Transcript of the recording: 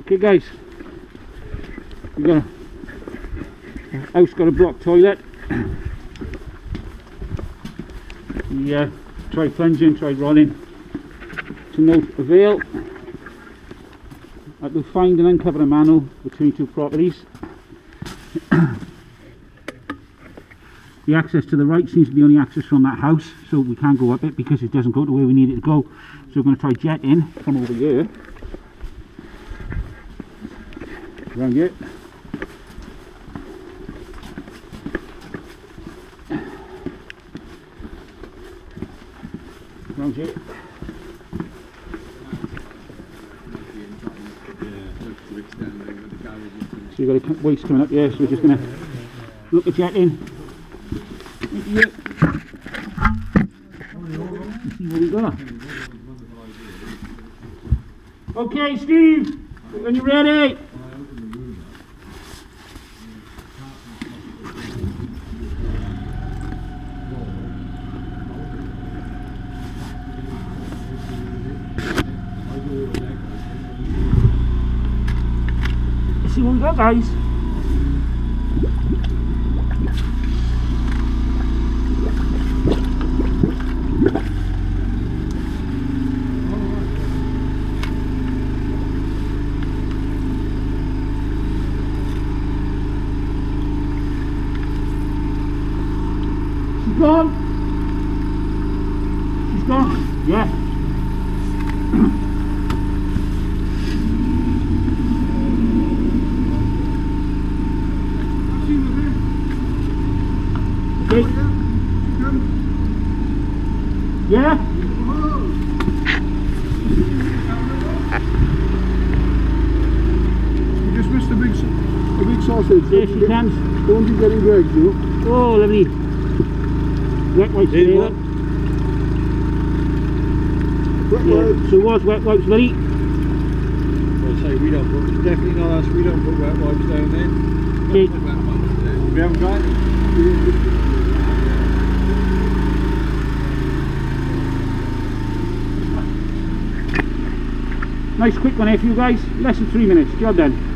Okay guys, we got a house, got a block toilet. We tried plunging, tried rolling, to no avail. I had to find and uncover a manhole between two properties. The access to the right seems to be only access from that house, so we can't go up it because it doesn't go to where we need it to go. So we're going to try jetting from over here, around here, around here. So you've got a waste coming up here, so we're just going to look at jetting. Yeah. Let's see what we got. Okay, Steve, when you're ready. Let's see what we got, guys. Gone. She's gone. Yeah. Okay. Yeah. You just missed a big sausage. There she comes. Don't you get any dregs, you? Oh, lovely. Wet wipes there. Wet wipes. So it was wet wipes, buddy. Well, say we don't put, definitely not us, we don't put wet wipes down there. Okay. We haven't got any. Nice quick one here for you guys. Less than 3 minutes. Job done.